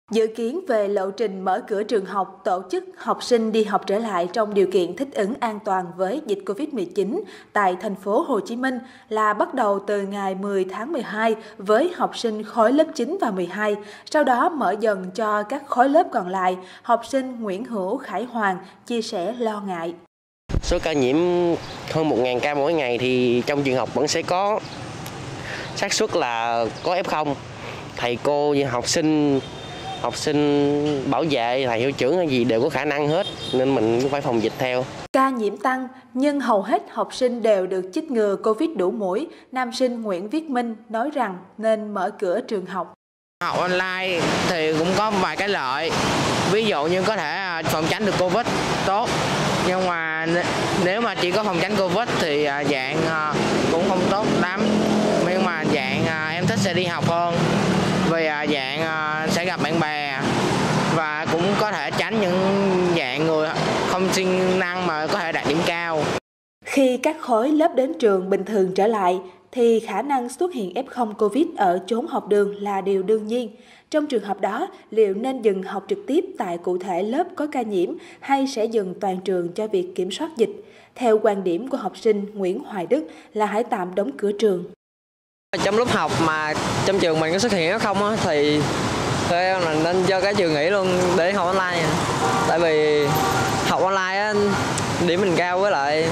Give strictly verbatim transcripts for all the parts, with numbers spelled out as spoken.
Dự kiến về lộ trình mở cửa trường học, tổ chức học sinh đi học trở lại trong điều kiện thích ứng an toàn với dịch Covid mười chín tại thành phố Hồ Chí Minh là bắt đầu từ ngày mười tháng mười hai với học sinh khối lớp chín và mười hai, sau đó mở dần cho các khối lớp còn lại. Học sinh Nguyễn Hữu Khải Hoàng chia sẻ lo ngại. Số ca nhiễm hơn một nghìn ca mỗi ngày thì trong trường học vẫn sẽ có xác suất là có ép không. Thầy cô và học sinh học sinh bảo vệ, thầy hiệu trưởng hay gì đều có khả năng hết, nên mình cũng phải phòng dịch theo. Ca nhiễm tăng nhưng hầu hết học sinh đều được chích ngừa Covid đủ mũi. Nam sinh Nguyễn Viết Minh nói rằng nên mở cửa trường học. Học online thì cũng có vài cái lợi, ví dụ như có thể phòng tránh được Covid tốt, nhưng mà nếu mà chỉ có phòng tránh Covid thì dạng cũng không tốt lắm. Nhưng mà dạng em thích sẽ đi học hơn, vì dạng sẽ gặp bạn bè và cũng có thể tránh những dạng người không siêng năng mà có thể đạt điểm cao. Khi các khối lớp đến trường bình thường trở lại thì khả năng xuất hiện ép không Covid ở chốn học đường là điều đương nhiên. Trong trường hợp đó, liệu nên dừng học trực tiếp tại cụ thể lớp có ca nhiễm hay sẽ dừng toàn trường cho việc kiểm soát dịch? Theo quan điểm của học sinh Nguyễn Hoài Đức là hãy tạm đóng cửa trường. Trong lúc học mà trong trường mình có xuất hiện ép không á, thì theo em là nên cho cái trường nghỉ luôn để học online. Tại vì học online á, điểm mình cao, với lại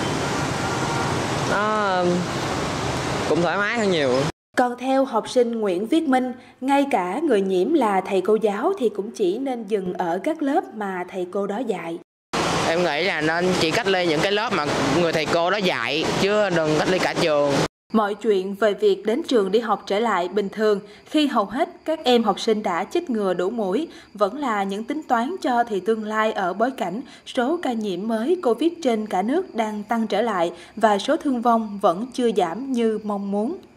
nó cũng thoải mái hơn nhiều. Còn theo học sinh Nguyễn Viết Minh, ngay cả người nhiễm là thầy cô giáo thì cũng chỉ nên dừng ở các lớp mà thầy cô đó dạy. Em nghĩ là nên chỉ cách ly những cái lớp mà người thầy cô đó dạy, chứ đừng cách ly cả trường. Mọi chuyện về việc đến trường đi học trở lại bình thường khi hầu hết các em học sinh đã chích ngừa đủ mũi vẫn là những tính toán cho thì tương lai ở bối cảnh số ca nhiễm mới Covid trên cả nước đang tăng trở lại và số thương vong vẫn chưa giảm như mong muốn.